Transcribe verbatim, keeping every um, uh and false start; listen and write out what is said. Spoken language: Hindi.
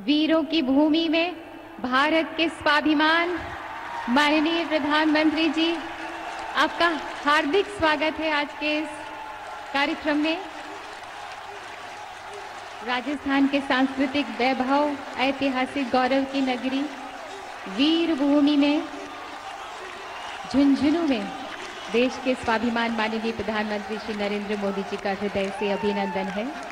वीरों की भूमि में भारत के स्वाभिमान, माननीय प्रधानमंत्री जी, आपका हार्दिक स्वागत है आज के इस कार्यक्रम में। राजस्थान के सांस्कृतिक वैभव, ऐतिहासिक गौरव की नगरी वीर भूमि में, झुंझुनू में देश के स्वाभिमान माननीय प्रधानमंत्री श्री नरेंद्र मोदी जी का हृदय से अभिनंदन है।